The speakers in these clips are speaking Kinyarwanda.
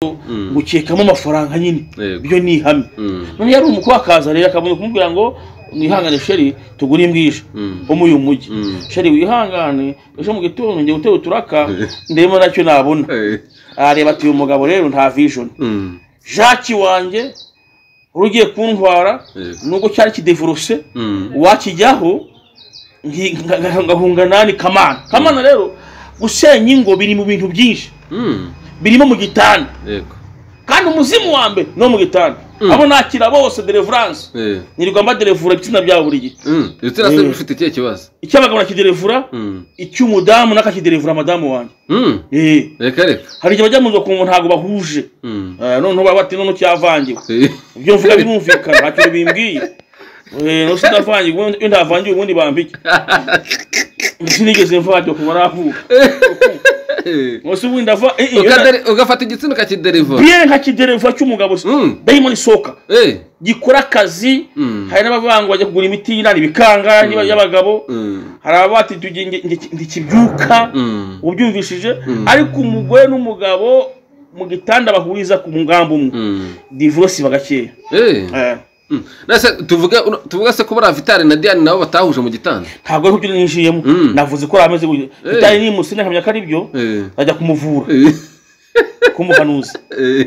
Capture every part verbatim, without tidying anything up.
gukekamo amafaranga nyine byo ni ihame none yari umukwa akaza rero akabona kumubwira ngo nihangane sheri tugura imbwisha bo mu uyu mujyi sheri wihangane ejo mu gitondo ngiye gutera uturaka ndemo nacyo nabona areba ati uyu mugabo rero nta vision Jacques wanje urugiye kuntwara nuko cyari kidevorose wakijyaho ngahunga nani kamana kamana rero gusenya ingo biri mu bintu byinshi birimo mu gitanda yego kandi umuzimu wa mbere no mu gitanda abo nakira bose deliverance nirirwa mba delivura bitsina bya buri gihe ibitsina se bifite ikihe kibazo icyabagabo nakidelivura icy'umudamu nakakidelivura madamu wanjye eh reka reka hari igihe bajya mu nzoka umuntu ntago bahuje none baba bati none cyavangiwe ibyo mvuga birumvikana hakiri bimbwiye eh no sindavangiwe ndavangiwe ubundi bambike sinigeze mvajyo kubaravuka Musi winda va ugafata igitsina ukakidelivura bien nkakidelivura cy'umugabo diamond soka eh gikora akazi hari n'abavanga bajya kugura imiti y'inani bikanga niba y'abagabo hari abati ndikibyuka ubyumvishije ariko umugore n'umugabo mu gitanda bahuriza ku mugambo umwe divorce bagakeye eh nase tuvuga tuvuga se ko bara Vitali na Diane nabo batahuje mu gitanda ntabwo ari byo ninjiyemo navuze ko rameze Vitali ni musine nkamya kari byo ajya kumuvura kumuhanuza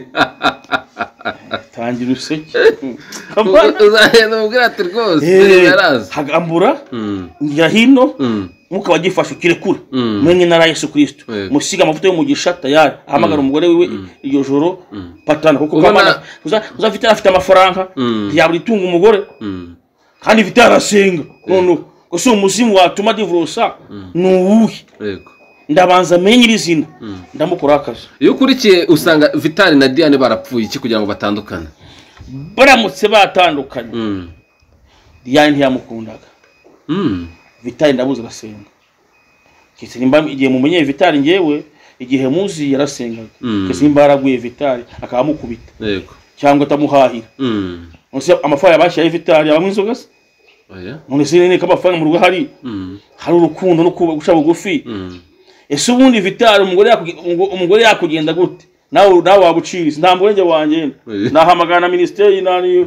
tangira useke uzahenda mubwira ati rwose yaraza hagambura ngira hino muka bagifasha kirekura mwenye na Yesu Kristo musiga amavuta yo mu gishata yari ahamagara umugore wiwe iryo joro patana kuko kamana uza Vitali afite amafaranga yaburi tunga umugore kandi Vitali arasenga none ko so umuzimu watuma divorce nuwuhi yego ndabanza menye irizina ndamukora akazi iyo kurikiye usanga Vitali na Diane barapfuye iki kugira ngo batandukane baramutse batandukanye Diane ntiyamukundaga Vitali ndabuze arasenga kise nimba igihe mumenye Vitali ngewe igihe muzi yarasengaga kise nimba araguye Vitali akamukubita yego cyangwa tamuhahira nose amafaya yabashaye Vitali abamwizoga se oya none sinene kamafana mu rugo hari hari urukundo no gusha bugufi ese ubundi Vitali umugore umugore yakugenda gute nawe nawe wabuciriza nta murenge wanje nahamagana ministeri nani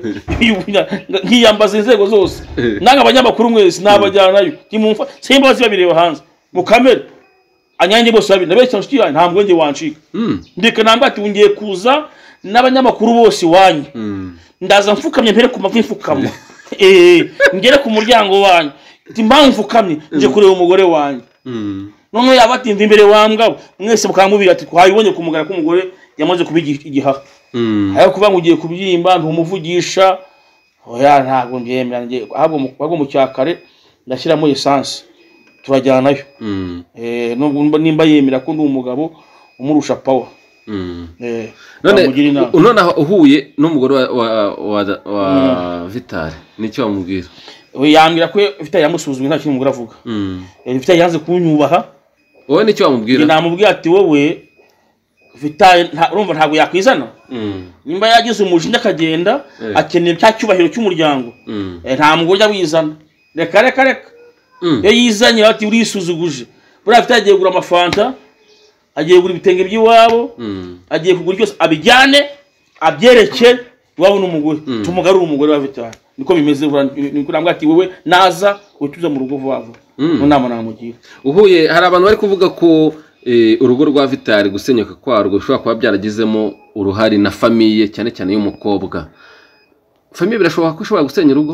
nkiyambaza inzego zose nanga abanyamakuru mwese nabajyanayo kimumfa simbazi babireba hanze mu kamera anyange bose babi nabeshya nshuti nta murenge wancika ndika namba ati ungiye kuza n'abanyamakuru bose wanyu ndaza mfukamye mpere ku mavi mfukama eh ngere ku muryango wanyu ati mpamvu kamye nje kureba umugore wanyu none yabatinda imbere wambwa mwese mukamubira ati twayibonye kumugara ko umugore yamaze kubigira igihaha ayo kuba ngugiye kubyimba ntumuvugisha oya ntago mbyemera nge ahubwo bago mu cyakare ndashyiramo essence turajyana nayo eh nubwo nimba yemera ko ndi umugabo umurusha power eh none none uhuye n'umugore wa wa Vitali nicyo bamubwira we yambira ko Vitali yamusuzumye nta kintu umugore avuga eh Vitali yanze kunyubaha wowe nicyo bamubwira namubwira ati wowe Vitali urumva ntago yakwizana nimba yagize umujinya akagenda akeneye cya cyubahiro cy'umuryango nta mugore wizana reka reka reka yo yizanye ati urisuzuguje buri Vitali agiye gura amafanta agiye gura ibitenge by'iwabo agiye kugura cyose abijyane abyereke wabo n'umugore tumugarura umugore wa Vitali niko bimeze niko nambwa ati wowe naza utuza mu rugo vavo nonama namugira uhuye hari abantu bari kuvuga ko urugo rwa Vitali gusenyuka kwa rwo ushobora kuba byaragizemo uruhari na famille cyane cyane y'umukobwa famille birashoboka ko ushobora gusenya urugo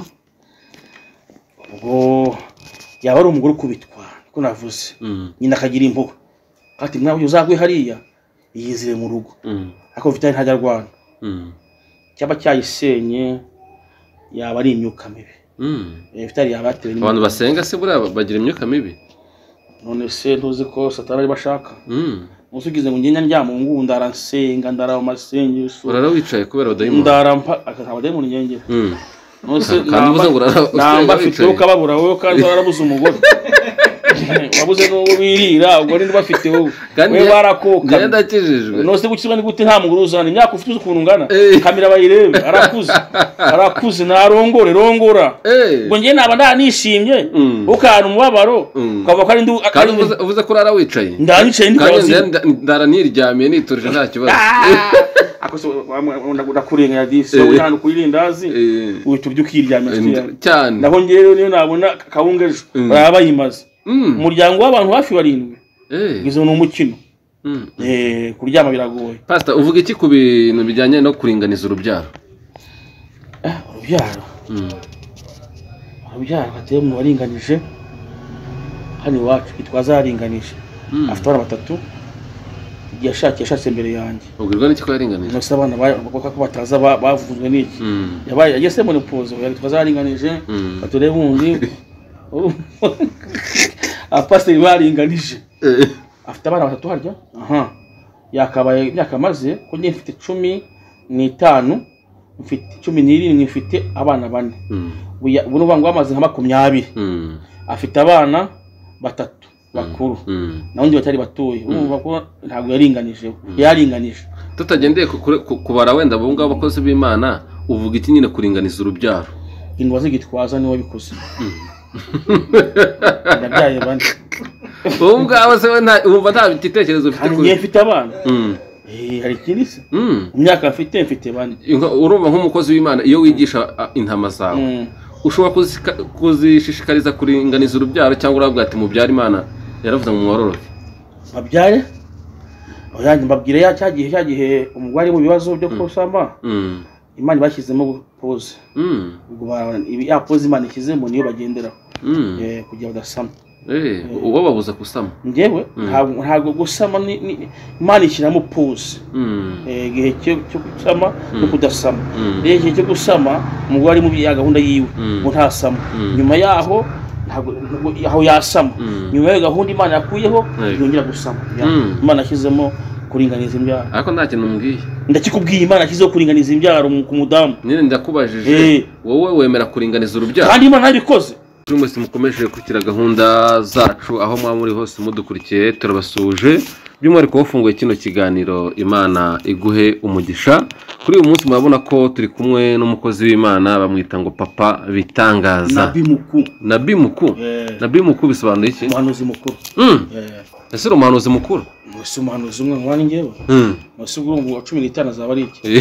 ubwo yaba ari umugore kubitwa ko navuze nyina akagira impuhwe ati mwawe uzagwe hariya yizire mu rugo ariko Vitali ntajya rwana cyaba cyayisenye yaba ari imyuka mibi eh Vitali yabatewe ni abantu basenga se bura bagira imyuka mibi none se ntuzi ko satani ari bashaka musugize ngo ngenya ndyama ngo ndaransenga ndara mu masengesho urara wicaye kubera udayimo ndarampa akaba dayimo nyengera nose namba afite ukababura wowe kandi warabuze umugore wabuze no birira ubwo ndi bafite wowe we barakoka ngenda kijijwe nose gukizwa ni gute nta muguru uzana imyaka ufite ukuntu ngana kamera bayirebe arakuze arakuze narongore rongora ubwo ngiye naba ndanishimye ukana umubabaro ukava ko ari ndi uvuze ko rara wicaye ndanicaye ndi ndara niryamiye niturije nta kibazo kose ndakurenganya disi wowe nta kuyirindazi uhita urya ukiryamira cyane naho ngiye rero niyo nabona kawunga ejo baba bayimaze umuryango w'abantu hafi barindwi gize ni umukino eh kuryama biragoye. Pastor uvuga iki ku bintu bijyanye no kuringaniza urubyaro? Ah urubyaro urubyaro ateye mu waringanije hano iwacu itwazaringanije afite abana batatu yashaki yashatse imbere yanjye ubwirwa n'iki ko yaringanije no sabana bavuga ko bataza bavuzwe n'iki yabaye yagese mu pozo yari twazaringanije baturebe undi apasiteri baringanije afite abana batatu harya aha yakabaye yakamaze ko ngiye mfite cumi n'itanu mfite cumi n'irindwi mfite abana bane ubu n'uvuga ngo amaze nka makumyabiri afite abana batatu bakuru naho ndi batari batoye urumva ko ntabwo yaringanije yaringanije tutagendeye kubara wenda abo ngabo abakozi b'Imana uvuga iki nyine kuringaniza urubyaro indwaze gitwaza niwe bikoze ndabyaye bane ubu ngabo se wumva nta bitekerezo ufite ko mfite abana eh hari ikindi se mu myaka mfite mfite bane urumva nk'umukozi w'Imana iyo wigisha intama zawe ushobora kuzishishikariza kuringaniza urubyaro cyangwa uravuga ati mubyara Imana yaravuze mu mwororoke babyare oyanjye mbabwire ya cyagihe cyagihe umugwari mu bibazo byo kusamba Imana bashyizemo pause ubwo ibi ya pause Imana ikizemo niyo bagendera eh kugira badasama eh uwo babuza kusama ngewe ntago gusama Imana ishyiramo pause eh gihe cyo gusama no kudasama rege cyo gusama umugwari mu ya gahunda yiwe ngo ntasama nyuma yaho ntago aho yasama nyuma ya gahunda Imana yakuyeho yongera gusama Imana ashyizemo kuringaniza imbyaro ariko nta kintu mbwiye ndakikubwiye Imana ashyizeho kuringaniza imbyaro ku mudamu nyine ndakubajije wowe wemera kuringaniza urubyaro kandi Imana yabikoze. Mwese mukomeje gukira gahunda zacu aho mwa muri hose mudukurikiye turabasuje by'umwihariko wafunguye kino kiganiro Imana iguhe umugisha. Kuri uyu munsi murabona ko turi kumwe n'umukozi w'Imana bamwita ngo Papa Bitangaza Nabi Muku. Nabi Muku Nabi Muku bisobanuye iki? Umuhanuzi mukuru. Ese umuhanuzi mukuru? Musi umuhanuzi umwe mwani ngewe. Musi urungu wa cumi n'itanu azaba ari iki?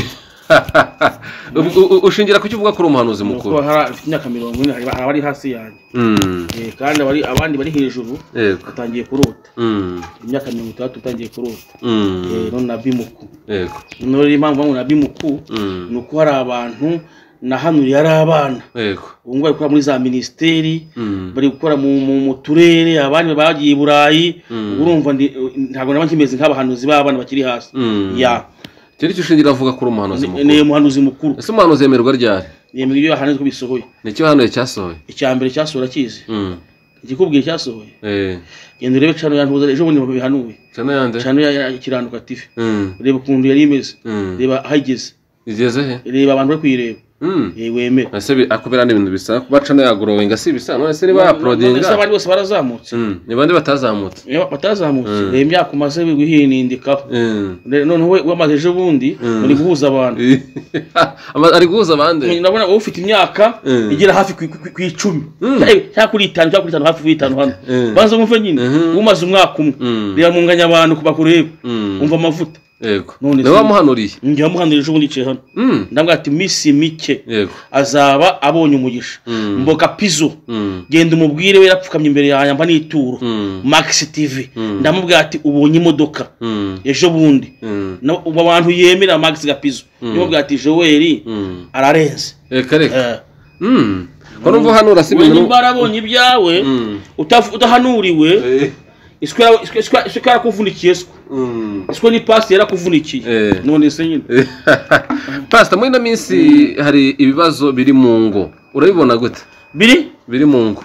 Ushingira ku cyuvuga ko uri umuhanuzi mukuru? Ko hari imyaka mirongo ine hari abari hasi yanjye. Eh kandi abari abandi bari hejuru batangiye kurota. Imyaka mirongo itatu utangiye kurota. Eh no Nabi Muku. Yego. No impamvu ngo Nabi Muku nuko hari abantu na hano yari abana. Yego. Ubwo bari gukora muri za ministeri, bari gukora mu turere, abandi bagiye i Burayi, urumva ntago nabakimeze nk'abahanuzi b'abana bakiri hasi. Ya. Kiri cyushingira avuga ko umuhanuzi mukuru. Ni umuhanuzi mukuru. Ese umuhanuzi yemerwa ryari? Yemerwa iyo yahanuze ko bisohoye. Ni cyo hano cyasohoye. Icyambere cyasohora kizi. Mm. Igikubwiye cyasohoye. Eh. Genda urebe cano yantuza ejo bundi babihanuye. Cano yande? Cano ya Kiranduka T V. Mm. Reba ukuntu yari imeze. Reba ahigeze. Igeze he? Reba abantu bari kuyireba. Mm. Eh wemera. Ese akubera n'ibintu bisa kubaca no yagrowing si bisa none se niba uploading. Ese abandi bose barazamutse. Mm. Ni bande batazamutse. Niba batazamutse. Reba imyaka umaze wihinindikaho. Mm. None we wamaze ejo bundi muri guhuza abantu. Ari guhuza abandi. Nabona wowe ufite imyaka igera hafi ku icumi. Cyangwa kuri itanu cyangwa kuri itanu hafi y'itanu hano. Baza mumve nyine umaze umwaka umwe. Reba munganya abantu kubakureba. Umva amavuta. Yego. None wamuhanuriye. Njye wamuhanuriye ejo bundi cye hano. Ndambwa ati misi mike. Yego. Azaba abonye umugisha. Mboka Pizo. Genda umubwire we yapfukamye imbere yanjye mba n'ituro. Max T V. Ndamubwira ati ubonye imodoka. Ejo bundi. Ubu abantu yemera Max Gapizo. Ndamubwira ati Joel ararenze. Eka reka. Mm. Kono mvo hanura sibintu. Wewe barabonye ibyawe utahanuriwe. Iskwa iskwa iskwa kuvunikiye sko. Mm. Iskwa ni past yara kuvunikiye. None se nyine. Pastor muri na minsi hari ibibazo biri mu ngo. Urabibona gute? Biri? Biri mu ngo.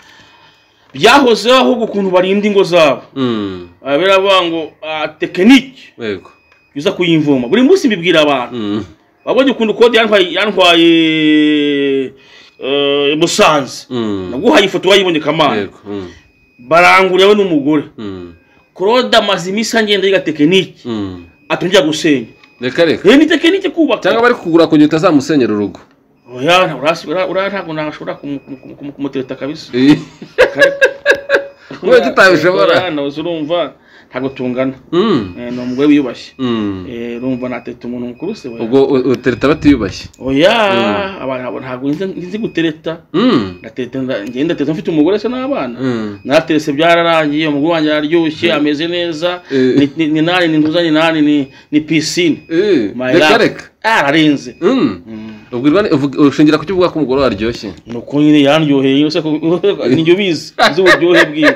Byahoze aho gukuntu barinda ingo zabo. Mm. Abera bango technique. Yego. Yuza kuyimvoma. Buri munsi mbibwira abantu. Mm. Babonye ukuntu code yantwaye yantwaye eh Musanze. Mm. Naguhaye ifoto wayibonye kamana. Yego. Mm. Baranguriwe n'umugore. Mm. Claude Mazimisa ngenda yiga technique. Mm. Atunjya gusenya. Reka reka. Ye ni technique kubaka. Cyangwa bari kugura kunyuta utazamusenyera urugo. Oya, urasi ura ntago nashobora kumutereta kabisa. Wewe tutabishobora. Hano urumva ntago tungana eh no umugore wiyubashye eh urumva natete umuntu mukuru se we ubwo utereta batiyubashye oya abantu ntago nzi gutereta natete ngenda tete mfite umugore se n'abana naterese byararangiye umugore wanjye aryoshye ameze neza ni nani ni ntuzanye nani ni ni piscine reka ararenze ubwo ushingira ku cyuvuga ko umugore waryoshye nuko nyine yandyoheye yose n'ibyo bizi z'uburyohe bwiwe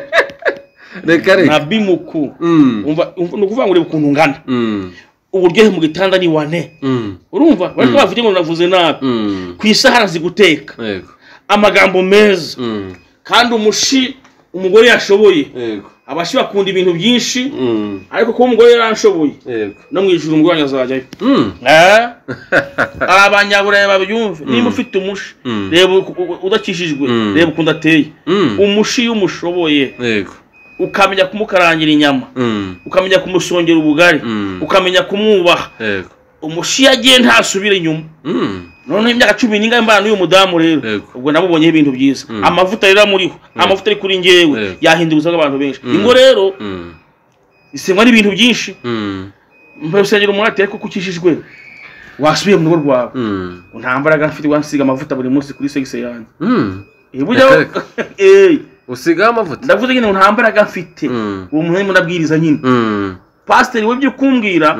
reka reka nabimuku umva nukuvuga ngo reba ukuntu ngana uburyohe mu gitanda ni wane urumva bari bavuze ngo navuze nabi ku isahara ziguteka yego amagambo meza kandi umushi umugore yashoboye yego abashi bakunda ibintu byinshi ariko ko umugore yaranshoboye yego no mu ijuru umugore azajyayo eh abanyaburaye babyumve niba ufite umushi reba udakishijwe reba ukunda ateye umushi y'umushoboye yego ukamenya kumukarangira inyama ukamenya kumusongera ubugari ukamenya kumwubaha yego umushi yagiye ntasubire inyuma none imyaka cumi n'ingahe mbana n'uyu mudamu rero ubwo nabubonye ibintu byiza amavuta rero muriho amavuta ari kuri ngewe yahinduza abantu benshi ingo rero isengwa n'ibintu byinshi mbasengera umurate ariko kukishijwe wasubiye mu rugo rwawe ntambaraga mfite wansiga amavuta buri munsi kuri sexe yanjye eh buryo eh usiga amavuta ndavuze nyine ntambaraga mfite uwo muntu nabwiriza nyine pastor we byo kumbwira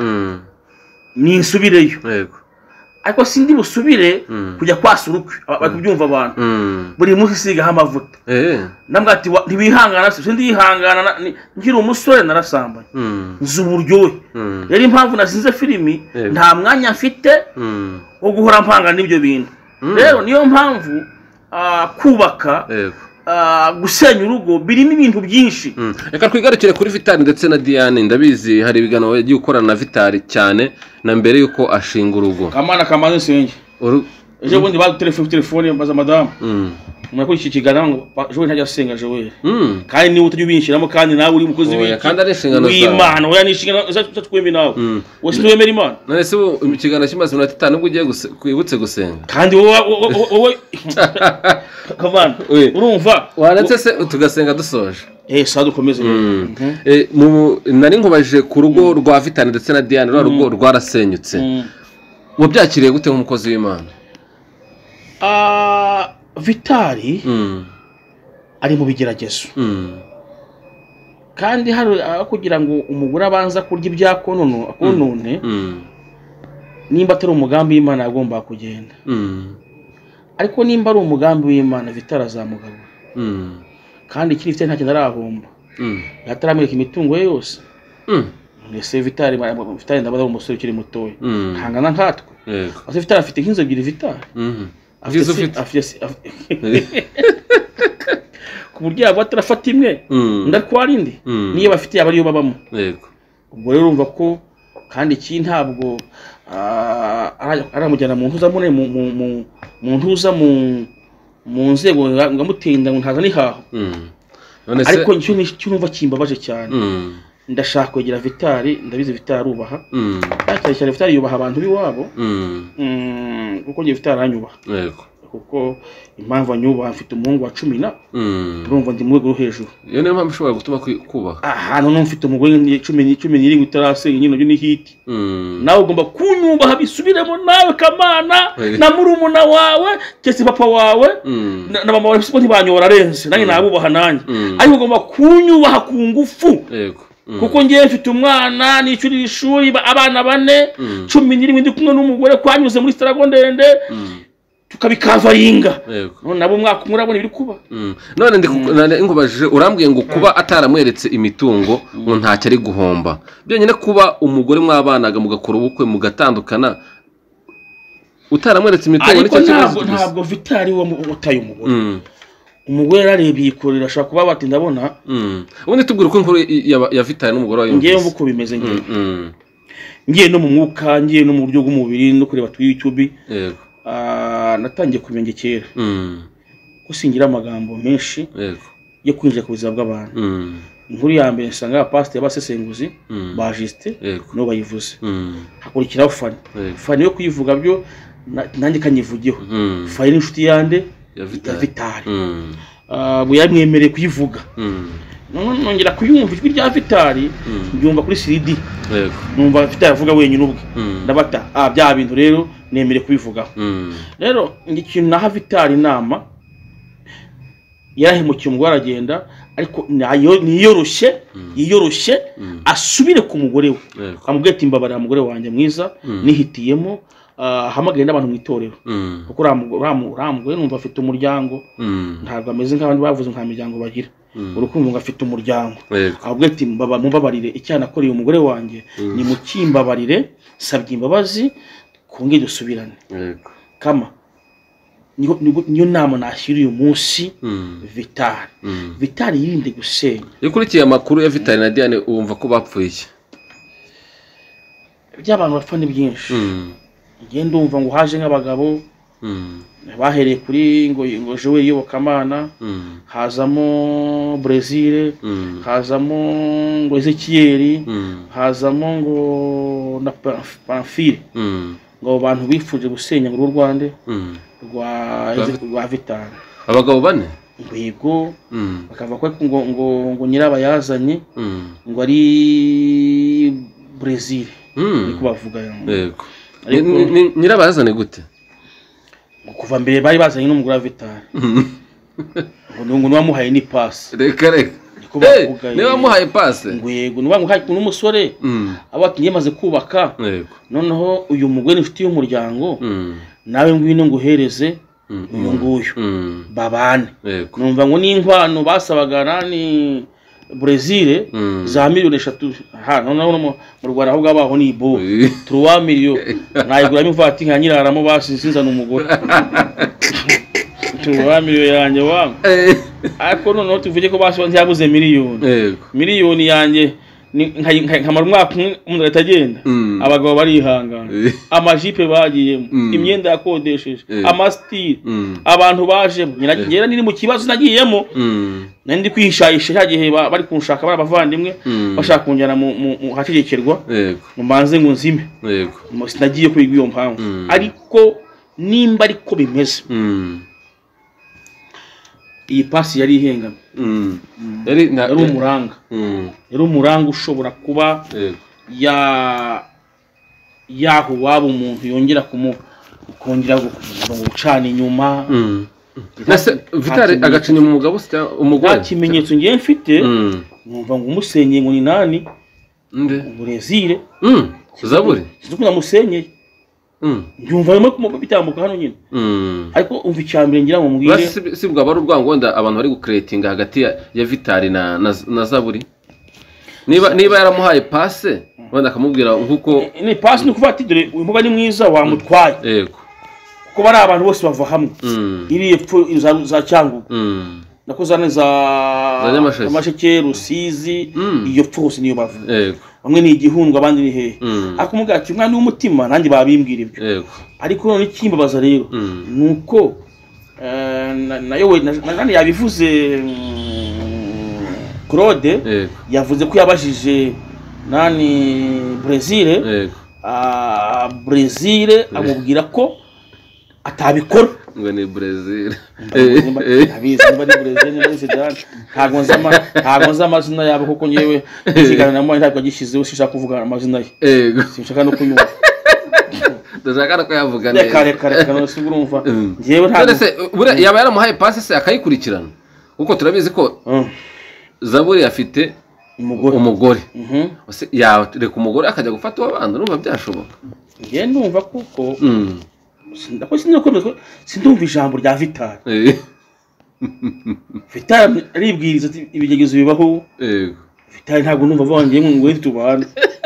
ni insubireyo yego ariko sindi busubire kujya kwasurukwe bakubyumva abantu buri munsi siga amavuta eh nambwa ati ntibihangana sindi yihangana ngira umusore narasambanye nzuburyohe yari impamvu nasinze filimi nta mwanya mfite wo guhora mpanga n'ibyo bintu rero niyo mpamvu kubaka yego gusenya urugo birimo ibintu byinshi reka twigarukire kuri Vitali ndetse na Diane ndabizi hari ibiganiro yagiye ukorana na Vitali cyane na mbere yuko ashinga urugo kamana kamaze senge ejo bundi ba telefone telefone mbaza madame mwako iki kigana ngo Joel ntajya asenga Joel kandi ni utajya ubinshiramo kandi nawe uri umukozi w'iki kandi ari inshingano zawe Imana oya ni inshingano zatwembe nawe wose twemera Imana none se ikigana kimaze minota itanu ubwo ugiye kwibutse gusenga kandi wowe kavana urumva waretse se tugasenga dusoje eh sa dukomeze eh nari nkubajije ku rugo rwa Vitali ndetse na Diane rwa rugo rwarasenyutse wabyakiriye gute nk'umukozi w'Imana ah Vitali ari mu bigeragezo kandi hari kugira ngo umugore abanza kurya ibyakonono akonone nimba atari umugambi w'Imana agomba kugenda ariko nimba ari umugambi w'Imana Vitali azamugabura kandi ikiri Vitali nta kintu arahomba yataramwereka imitungo ye yose ese Vitali Vitali ndabaza umusore ukiri mutoya hangana nkatwe ase Vitali afite nk'inzo ebyiri Vitali afite ku buryo yaba atarafata imwe ndakwara indi niyo bafite yaba ariyo babamo yego ubwo rero urumva ko kandi iki ntabwo aramujyana mu ntuza mune mu ntuza mu nzego ngamutinda ngo ntaza nihaho ariko nicyo nicyo numva kimbabaje cyane ndashaka kwegera Vitali ndabizi Vitali arubaha cyane cyane Vitali yubaha abantu biwabo kuko ngiye Vitali aranyubaha yego kuko impamvu anyubaha mfite umuhungu wa cumi na urumva ndi mu rwego hejuru iyo niyo mpamvu ushobora gutuma kubaha ahantu no mfite umugore cumi cumi n'irindwi utarasenga nyine ni hit nawe ugomba kunyubaha bisubiremo nawe kamana na murumuna wawe cyese papa wawe na mama wawe siko ntibanyora arenze nanjye nabubaha nanjye ariko ugomba kunyubaha ku ngufu yego kuko ngiye mfite umwana nicurira ishuri abana bane cumi n'irindwi ndi kumwe n'umugore kwanyuze muri Starago ndende tukabikavaringa none nabo mwaka murabona ibiri kuba none ndi ngubajije urambwiye ngo kuba ataramweretse imitungo ngo ntacyo ari guhomba byonyine kuba umugore mwabanaga mugakora ubukwe mugatandukana utaramweretse imitungo nicyo kibazo ntabwo Vitali wo utaye umugore umugore ararebiye ikorera ashaka kuba bati ndabona ubundi tubwira uko inkuru ya Vitali n'umugore wayo ngiye mvuko bimeze ngiye ngiye no mu mwuka ngiye no mu buryo bw'umubiri no kureba tu YouTube yego ah natangiye kubenge kera gusingira amagambo menshi yego yo kwinjira ku buzima bw'abantu inkuru ya mbere nsanga pastor y'abasesenguzi ba Justin no bayivuze hakurikiraho Fani Fani yo kuyivuga byo nanjye kanyivugiyeho Fani inshuti yande ya Vitali yamwemereye kuyivuga nongera kuyumva ijwi rya Vitali mbyumva kuri C D numva Vitali avuga wenyine ubwe ndabata ah bya bintu rero nemere kubivugaho rero ikintu naha Vitali inama yarahemukiye umugore aragenda ariko niyoroshye yiyoroshye asubire ku mugore we amubwiye ati mbabarira umugore wanjye mwiza nihitiyemo hamagaye n'abantu mu itorero kuko ramugore numva afite umuryango ntabwo ameze nk'abandi bavuze nka miryango bagira urukundo ngo afite umuryango ahubwo ati mbabarire icyana akoreye umugore wanjye ni mukimbabarire sabye imbabazi kunge dusubirane kama niyo nama nashyira uyu munsi Vitali Vitali yirinde gusenya yakurikiye amakuru ya Vitali na Diane wumva ko bapfuye iki by'abantu bapfa ni byinshi ngende umva ngo haje nk'abagabo bahereye kuri ngo ngo Joel Yobokamana hazamo Brazil hazamo ngo Ezekiel hazamo ngo na Pamphile ngo abantu bifuje gusenya ngo Rwanda rwa rwa Vitali abagabo bane yego bakava ko ngo ngo ngo nyirabayazanye ngo ari Brazil niko bavuga yego nyirabayazane gute kuva mbere bari bazanye n'umugore wa Vitali ngo ngo nwamuhaye ni pass reka reka niba wamuhaye passe ngo yego niba muhaye n'umusore abati yemaze kubaka noneho uyu mugore ufite y'umuryango nawe ngwino nguhereze uyu nguyu babane numva ngo n'inkwano basabaga nani Brazil za miliyoni eshatu ha noneho mu Rwanda ahubwo abaho ni bo trois millions nayiguramo imvati nka nyiraramo basizinzana umugore trois millions yanjye wangu ariko noneho tuvuge ko basi ntiyabuze miliyoni miliyoni yanjye nkamara umwaka umuntu atagenda abagabo barihangana amajipe bagiyemo imyenda yakodesheje amastiri abantu baje nyera niri mu kibazo nagiyemo nandi kwishayisha cyagihe bari kunshaka bari abavandimwe bashaka kunjyana mu hategekerwa mu manze ngo nzime yego sinagiye kwiga iyo mpamvu ariko nimba ariko bimeze iyi pasi yari ihengamye yari umuranga yari umuranga ushobora kuba ya yaho waba umuntu yongera kongera gucana inyuma nase Vitali agacinya mu mugabo se umugore kimenyetso ngiye mfite numva ngo umusenye ngo ni nani nde Brazil Zaburi sizukuna musenye Njumva yemo kumoko bitambuka hano nyine. Ariko umva icyambere ngira ngo mubwire. Si bwa bari urwango wenda abantu bari gucreatinga hagati ya Vitali na na Zaburi. Niba niba yaramuhaye passe wenda akamubwira nkuko ni passe ni kuva ati dore uyu mugani mwiza wamutwaye. Yego. Kuko bari abantu bose bava hamwe. Iri epfo za cyangu. Nako zane za amasheke Rusizi iyo pfose niyo bavuga. Yego. Bamwe ni igihundwa abandi ni hehe akumubwira ati umwana w'umutima nanjye babimbwira ibyo yego ariko none ikimbabaza rero nuko nayo we nani yabivuze Claude yavuze ko yabajije nani Brazil yego ah Brazil amubwira ko atabikora ngo ni Brazil abizi niba ni Brazil ni Zidane ntago nzama ntago nzamazina yabo kuko nyewe kigana na mwe ntabwo gishizeho sishaka kuvuga amazina ye yego sinshaka no kuyumva ndashaka ko yavuga neza kare kare kare si urumva nyewe ntago bure yaba yaramuhaye passe se akayikurikirana kuko turabizi ko Zaburi afite umugore umugore ya reka umugore akajya gufata abandi urumva byashoboka ngiye ndumva kuko ndako sinakomeza sindumva ijambo rya Vitali Vitali aribwiriza ati ibigegezo bibaho yego Vitali ntabwo numva vangiye ngo tubane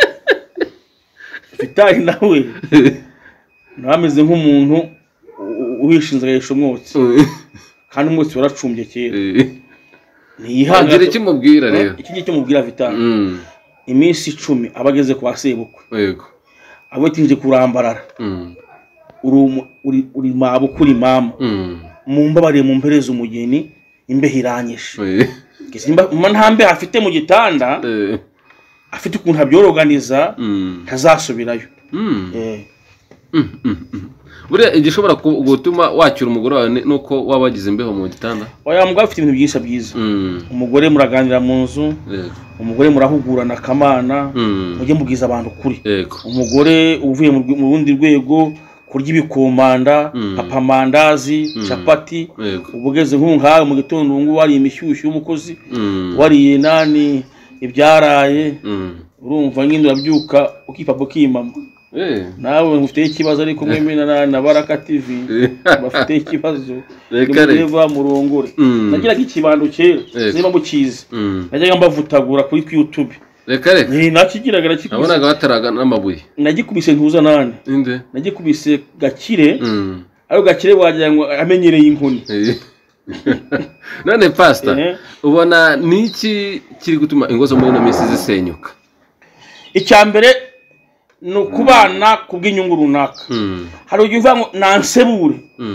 Vitali nawe nameze nk'umuntu uhishinze yesho mwotsi kandi umwotsi waracumbye kera niyihangire kimubwira rero iki cyo mubwira Vitali iminsi icumi abageze kwa sebukwe yego abo tinje kurambarara uri uri mabo kuri mama mumbabare mu mpereza umugeni imbeho iranyishe kisimba ntambe afite mu gitanda afite ukuntu abyoroganiza ntazasubirayo eh buriya igishobora gutuma wacyura umugore wawe nuko waba wagize imbeho mu gitanda. Oya mugabo afite ibintu byinshi byiza. Umugore muraganira mu nzu, umugore murahugurana akamana, mujye mubwiza abantu kuri. Umugore uvuye mu rundi rwego kurya ibikomanda, papa mandazi, chapati, ubugeze nk'unkawe mu gitondo ngo wari imishyushyu y'umukozi, wariye nani ibyaraye, urumva nyine urabyuka ukipapa ukimama. Eh nawe mufite ikibazo ariko mwemena na Baraka T V bafite ikibazo reka murongore. Nagira ikibando kera niba mukizi najyaga mbavutagura kuri YouTube. Reka reka ni nakigiraga nakikubise nabonaga bataraga n'amabuye nagikubise ntuza nane inde nagikubise Gakire ariko Gakire wagira ngo amenyereye inkoni. None pastor ubona niki kiri gutuma ingo zo muri no minsi zisenyuka? Icyambere no kubana kubw'inyungu runaka. Hari ugivuga ngo nansebure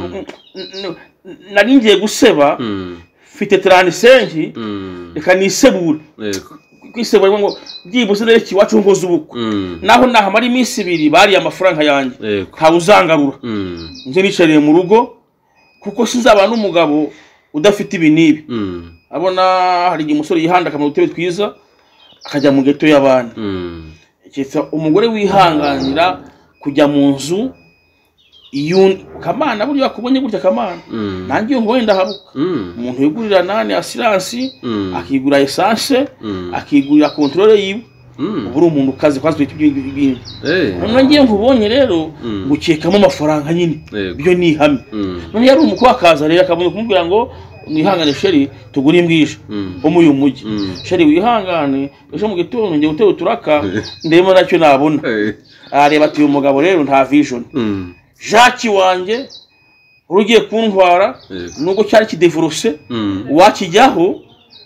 nari ngiye guseba mfite trente-cinq reka nisebure kwisebura ngo byibuse reki wacu ngoza ubuko naho naho mari iminsi ibiri bari amafaranga yanjye nta uzangarura nje nicariye mu rugo kuko sinzaba n'umugabo udafite ibinibi. Abona hari igihe umusore yihanda kamwe utebe twiza akajya mu geto y'abana. Cyitsa umugore wihanganira kujya mu nzu iyo kamana buryo akubonye gutya kamana nangiye ngo wenda habuka umuntu yigurira nane assurance akigura essence akigurira controle yiwe uburi umuntu kazi kwazi ibintu none ngiye nkubonye rero gukekamo amafaranga nyine byo ni ihame. None yari umukwa kaza rero akabonye kumubwira ngo mwihangane sheri tugura imbwisha bo mu yumugi sheri wihangane ejo mu gitondo ngiye gutera uturaka ndemo nacyo nabona areba ati uyu mugabo rero nta vision. Jacques wanje urugiye kuntwara nuko cyari kidevorose wakijyaho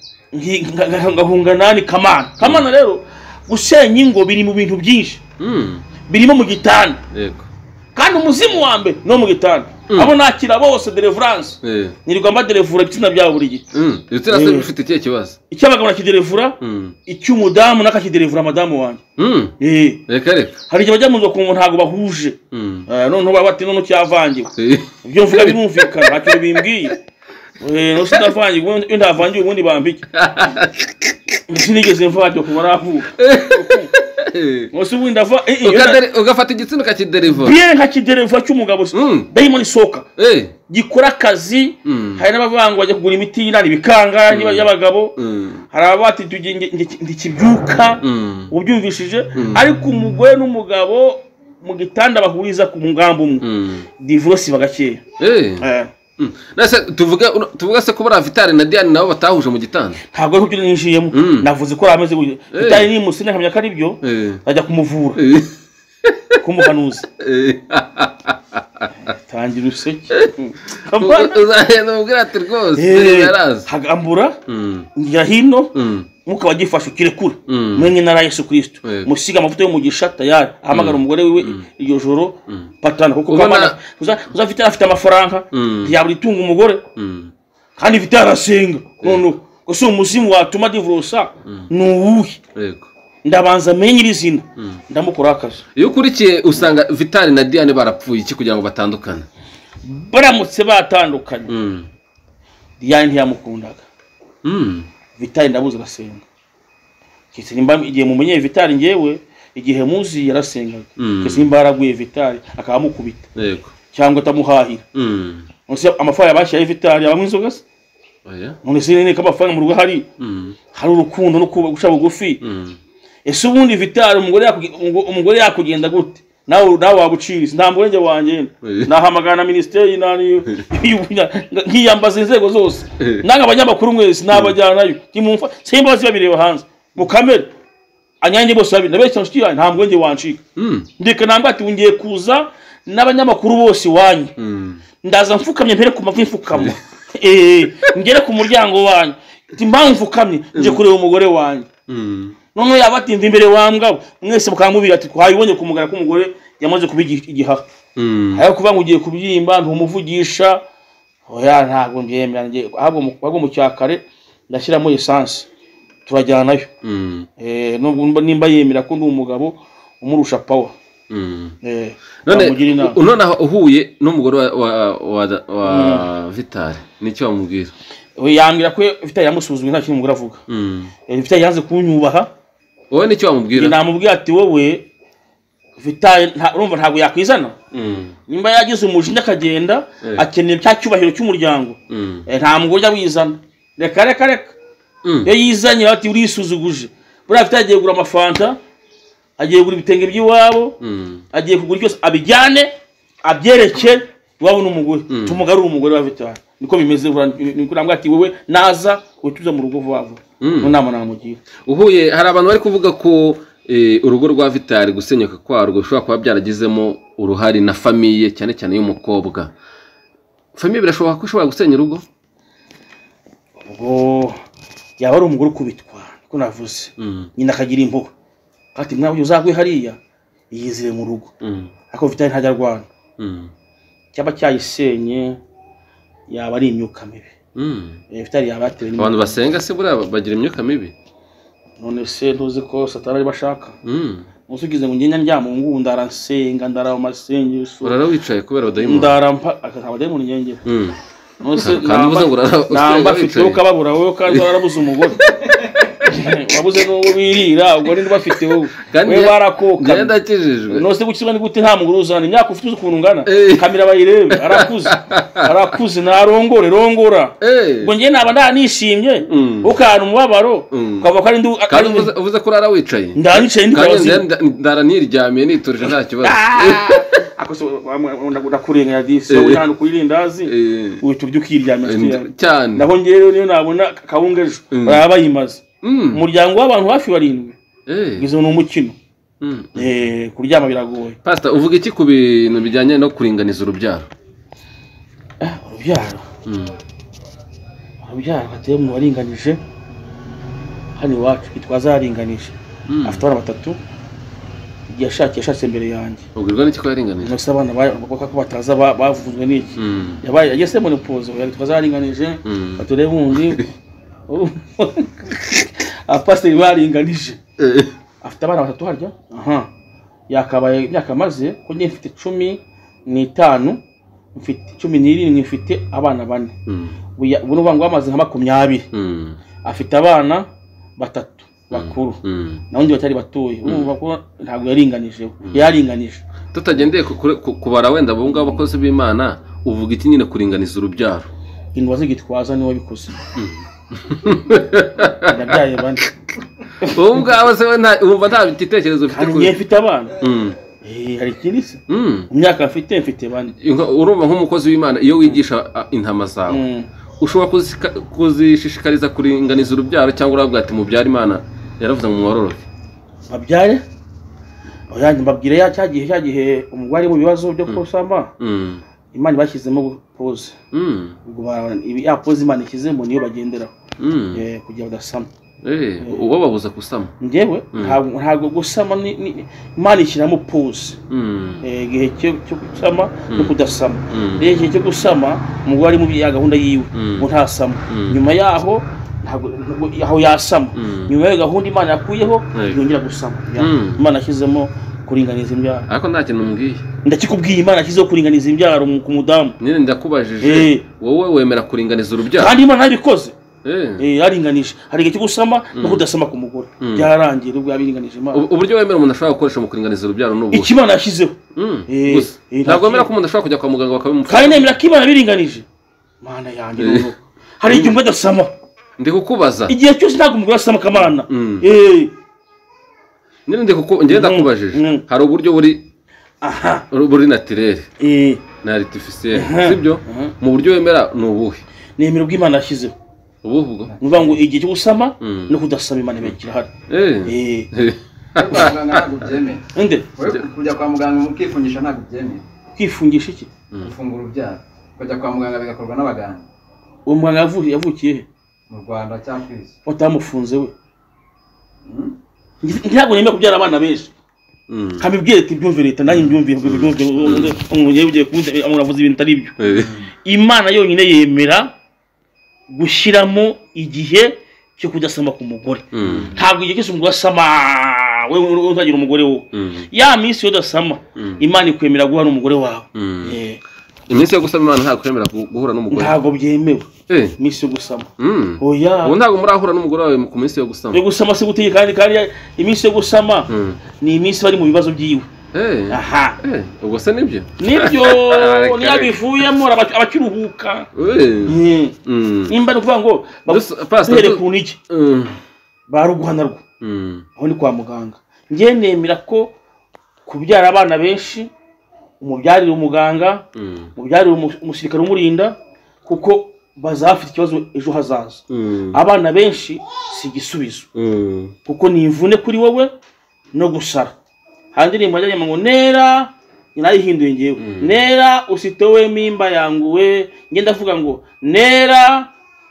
ngahunga nani kamana kamana rero gusenya ingo biri mu bintu byinshi birimo mu gitanda kandi umuzimu wa mbere no mu gitanda abo nakira bose deliverance nirirwa mba delivura bitsina bya buri gihe. Ibitsina se bifite ikihe kibazo? Icyabagabo nakidelivura icy'umudamu nakakidelivura madamu wanje. Eh reka reka hari igihe bajya mu nzo kuntu ntago bahuje none bati none cyavangiwe ibyo mvuga birumvikana ntacyo bimbwiye eh no sinavangiwe ubundi ndavangiwe ubundi bambike sinigeze mvajyo ku baravuga Mose ubundi ndava ugafata igitsina kakidelivura bien kakidelivura cy'umugabo Diamond Soka gikora akazi. Hari n'abavanga bajya kugura imiti y'inani bikanga y'abagabo hari abati ndikibyuka ubyumvishije ariko umugore n'umugabo mu gitanda bahuriza ku mugambo umwe divorce bagakeye. Eh nase tuvuga tuvuga se ko bara Vitali na Diane nabo batahuje mu gitanda ntabwo ari kubyo ninjiyemo navuze ko rameze gutyo Vitali ni musine nkamya kari byo ajya kumuvura kumuhanuza tangira useke uzahenda mubwira ati rwose yaraza hagambura ngira hino muka bagifasha kirekura mwenye na Yesu Kristo musiga amavuta yo mugisha tayari ahamagara umugore wiwe iryo joro patana kuko kamana uzafite afite amafaranga yaburi tunga umugore kandi Vitali arasenga none ko so umuzimu watuma divorce nuwuhi ndabanza menye izina ndamukora akazi. Iyo ukurikiye usanga Vitali na Diane barapfuye iki kugira ngo batandukane? Baramutse batandukanye Diane ntiyamukundaga Vitali ndabuze arasenga kise nimba igihe mumenye Vitali ngewe igihe muzi yarasengaga kise nimba araguye Vitali akamukubita yego cyangwa tamuhahira nose amafaranga yabashaye Vitali abamwizoga se oya none sinene kamafaranga mu rugo hari hari urukundo no gusha bugufi. Ese ubundi Vitali umugore umugore yakugenda gute nawe nawe wabuciriza nta murenge wanje nahamagana ministeri nani nkiyambaza inzego zose nanga abanyamakuru mwese nabajyanayo kimumfa simba basi babireba hanze mu kamera anyange bose babiri nabeshya nshiya nta murenge wancika ndika namba ati ungiye kuza n'abanyamakuru bose wanyu ndaza mfukamye mpere ku mavi mfukama eh ngere ku muryango wanyu ati mpamfukamye nje kureba umugore wanyu none yabatinda imbere wambwa mwese mukamubira ati twayibonye kumugara ko umugore yamaze kubigira igihaha hayo kuva ngo ugiye kubyimba ntumuvugisha oya ntago mbyemera ngiye ahubwo mu cyakare ndashyiramo essence turajyana nayo eh nimba yemera ko ndi umugabo umurusha power eh none none uhuye n'umugore wa wa wa Vital nicyo wamubwira we yambwira ko Vital yamusuzumye nta kintu umugore avuga eh Vital yanze kunyubaha wowe nicyo wamubwira namubwira ati wowe Vital urumva ntabwo yakwizana nimba yagize umujinya akagenda akeneye cya cyubahiro cy'umuryango nta mugore wizana reka reka reka yo yizanye ati urisuzuguje buriya Vital agiye kugura amafanta agiye kugura ibitenge by'iwabo agiye kugura cyose abijyane abyereke wabo n'umugore tumugarura umugore wa Vital niko bimeze niko nambwa ati wewe naza utuza mu rugo vwavo nonama namugira uhuye hari abantu bari kuvuga ko urugo rwa Vital gusenyuka kwarwo ushobora kuba byaragizemo uruhari na famiye cyane cyane y'umukobwa famiye birashoboka ko ushobora gusenya urugo ubwo yaba ari umugore kubitwa ko navuze nyina akagira impuhwe ati mwawe uzagwe hariya yizire mu rugo ako Vital ntajya rwana cyaba cyayisenye yaba ari imyuka mibi Vital yaba yatewe abantu basenga se bura bagira imyuka mibi none se ntuzi ko Satani ari bashaka musugize ngo ngenya ndyama ngunda aransenga ndara mu masengesho urara wicaye kubera abadayimoni ndarampa akabadayimoni nyengera nose namba namba afite ukababura wowe kandi warabuze umugore wabuze no birira ubwo ndi bafite wowe we barakoka ngenda kijijwe nose gukizwa ni gute nta muguru uzana imyaka ufite ukuntu ngana kamera bayirebe arakuze arakuze narongore rongora ngo ngiye naba ndanishimye ukana umubabaro ukava kandi uvuze ko rara wicaye ndanicaye ndikazi ndara niryamiye niturije nta kibazo akose ndakurenga ya disi wowe hano kuyirindazi uturyo ukiryamye cyane naho ngiye niyo nabona kawungejo barabayimaze umuryango w'abantu hafi barindwi gizo n'umukino eh kuryama biragoye pastor uvuga iki ku bintu bijyanye no kuringaniza urubyaro urubyaro urubyaro hateye mu waringanije hano iwacu kitwaza yaringanije afite abana batatu yashakiye yashatse imbere yanjye ubwirwa n'iki ko yaringanije nose abana bavuga ko bataza bavuzwe n'iki yabaye yagese mu pozo yari twaza yaringanije bature bundi apasiteri baringanije afite abana batatu harya aha yakabaye imyaka maze ko ngiye mfite cumi n'itanu mfite cumi n'irindwi mfite abana bane ubu ngo bamaze nka makumyabiri afite abana batatu bakuru naho batari batuye urumva ko ntabwo yaringanije yaringanije tutagendeye kubara wenda abo ngabo abakozi b'Imana uvuga iki nyine kuringaniza urubyaro indwa zigitwaza niwe bikoze ndabyaye bane ubu ngabo se wumva nta bitekerezo ufite kuri ngiye mfite abana eh hari ikindi se mu myaka mfite mfite bane urumva nk'umukozi w'Imana iyo wigisha intama zawe ushobora kuzishishikariza kuringaniza urubyaro cyangwa uravuga ati mubyara Imana yaravuze mu mwororoke babyare oyanjye mbabwire ya cyagihe cyagihe umugwari mu bibazo byo kusamba Imana bashyizemo pause ubwo ya pause Imana ishyizemo niyo bagenderaho eh kugira badasama eh uwo babuza gusama ngewe ntabwo gusama Imana ishyiramo pause eh gihe cyo gusama no kudasama eh gihe cyo gusama umugwari mu ya gahunda yiwe ngo ntasama nyuma yaho ntabwo aho yasama nyuma ya gahunda Imana yakuyeho yongera gusama Imana ashyizemo kuringaniza imbyaro ariko nta kintu mbwiye ndakikubwiye Imana ashyizeho kuringaniza imbyaro ku mudamu nyine ndakubajije wowe wemera kuringaniza urubyaro kandi Imana yabikoze eh yaringanije hari igihe cyo gusama no kudasama ku mugore byarangiye ubwo yabiringanije Imana uburyo wemera umuntu ashobora gukoresha mu kuringaniza urubyaro n'ubu iki Imana yashyizeho eh ntabwo wemera ko umuntu ashobora kujya kwa muganga bakabimufasha kandi nemera ko Imana biringanije Mana yanjye rero hari igihe umwe adasama ndi kukubaza igihe cyose ntabwo umugore asama kamana eh nene ndi kuko ngenda kubajije hari uburyo buri aha buri naturel eh na artificiel sibyo mu buryo wemera nubuhe nemera bw'Imana yashyizeho ubuvugo nuvuga ngo igihe cyo gusama no kudasama Imana ibekira hari eh eh ntabwo byemeye inde kujya kwa muganga mukifungisha ntabwo byemeye kwifungisha iki gufungura ubyara kujya kwa muganga bigakorwa n'abaganga uwo muganga yavuye yavukiye he mu Rwanda cyangwa kwisi utamufunze we ntabwo nemera kubyara abana benshi kabibwiye ati byumve leta nanjye mbyumvire byumve umunye ugiye kunze amuravuze ibintu ari byo Imana yonyine yemera gushyiramo igihe cyo kudasama ku mugore ntabwo igihe cyose umugore asama ah wewe uzagira umugore wo ya minsi yo dasama Imana ikwemera guha n'umugore wawe eh iminsi yo gusama Imana nta kwemera guhura n'umugore ntago byemewe eh iminsi yo gusama oya ubu ntago murahura n'umugore wawe ku minsi yo gusama yo gusama se guteye kandi kandi iminsi yo gusama ni iminsi bari mu bibazo byiwe eh aha eh ubwo se nibyo nibyo ni abivuyemo abakiruhuka eh nimba no kuvuga ngo pastor ku niki baruguhanarwa aho ni kwa muganga ngiye nemera ko kubyara abana benshi umubyarira umuganga umubyarira umusirikare umurinda kuko bazafite ikibazo ejo hazaza abana benshi si igisubizo kuko ni imvune kuri wowe no gusara handi ni mwajya ngo nera inayihinduye ngewe nera usitowe mimba yanguwe ngenda vuga ngo nera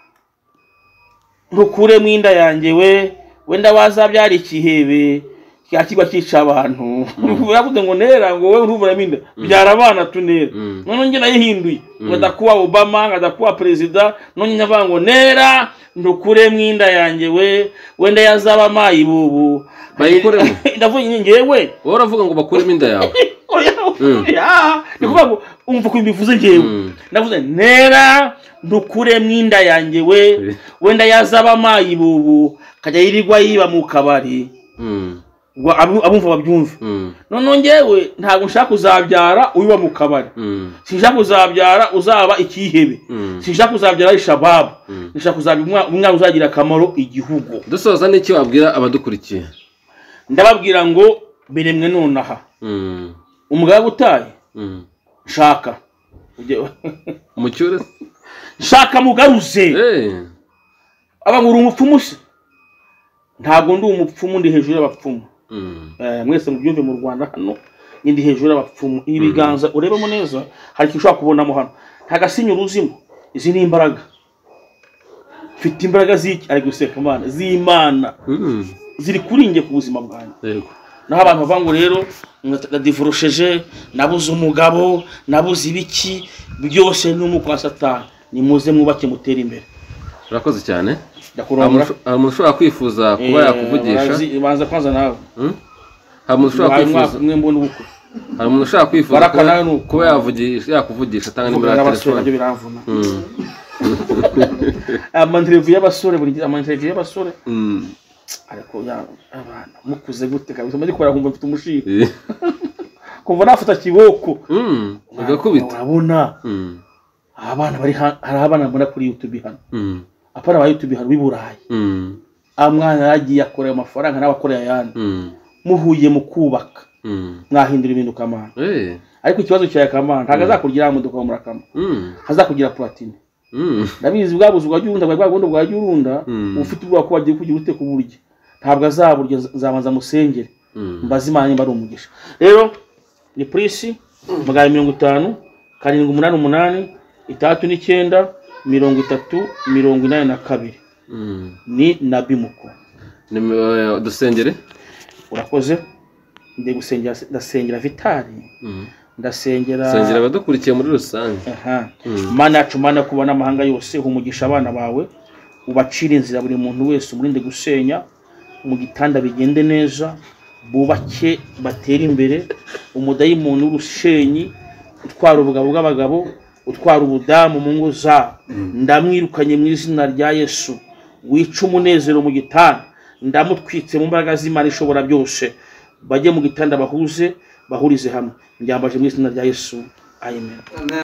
ntukure mwinda yanjye we wenda wazabyara ikihebe cyakigwa cyica abantu uravuga ngo nera ngo wewe urubura minda byara abana tunera none nge nayihinduye ngadakuwa Obama ngadakuwa president none nyavuga ngo nera ndukure mwinda yanjye we wenda yazaba mayi bubu bayikoremo ndavuye ngewe wowe uravuga ngo bakuremo inda yawe ya nikuvuga ngo umva ko imbivuze ngewe ndavuze nera ndukure mwinda yanjye we wenda yazaba mayi bubu kajya yirirwa yiba mu kabari ngo abumva babyumve none ngewe ntago nshaka kuzabyara uyiba mu kabari sinshaka kuzabyara uzaba ikihebe sinshaka kuzabyara ishababu nshaka kuzabyara umwana uzagira akamaro igihugu dusoza n'iki wabwira abadukurikiye ndababwira ngo biremwe nonaha umugabo utaye shaka umucyure shaka mugaruze eh abangura umupfumu se ntago ndi umupfumu ndi hejuru y'abapfumu eh mwese mubyumve mu Rwanda hano ndi hejuru y'abapfumu ibiganza urebemo neza hari cyushaka kubonamo hano ntagasinya uruzimo izi ni imbaraga mfite imbaraga ziki ari guseka Imana z'Imana ziri kuringe ku buzima bwanjye yego naho abantu bavango rero ngadivorosheje nabuze umugabo nabuze ibiki byose n'umuko wa Satani ni muze mwubake mutera imbere urakoze cyane ndakurongora umuntu ushobora kwifuza kuba yakuvugisha banza kwanza nawe hari umuntu ushobora kwifuza mwe mbona ubukwe hari umuntu ushobora kwifuza kuba yavugisha yakuvugisha tanga nimero ya telefone byo biramvuna amanterevu y'abasore buri amanterevu y'abasore ariko abana mukuze gute kabisa maze kora kumva mfite umushika kumva nafata kiboko mm ugakubita urabona abana bari hari abana mbona kuri YouTube hano apara ba YouTube hano biburaye amwana yagiye akora amafaranga n'abakorera yandi muhuye mu kubaka mwahindura ibintu kamana ariko ikibazo cya kamana ntaga azakugira mu dukomora kama hazakugira platine ndabizi bwabuze ubwajyunda bwagwagondo bwajyurunda ufite ubwa ko bagiye kugira ute kuburya ntabwo azaburya zabanza musengere mbazi Imana imba ari umugisha rero ni prisi magana mirongo itanu karindwi umunani umunani itatu n'icyenda mirongo itatu mirongo inani na kabiri ni Nabimuko ni dusengere urakoze ndi gusengera ndasengera Vitali ndasengera sengera abadukurikiye muri rusange aha Mana yacu Mana kubona amahanga yose humugisha abana bawe ubacira inzira buri muntu wese umurinde gusenya mu gitanda bigende neza bubake batera imbere umudayimoni w'urushenyi utwara ubugabo bw'abagabo utwara ubudamu mu ngo za ndamwirukanye mu izina rya Yesu wica umunezero mu gitanda ndamutwitse mu mbaraga z'Imana ishobora byose bajye mu gitanda bahuze bahurize hamwe njyambaje mu izina rya Yesu amen.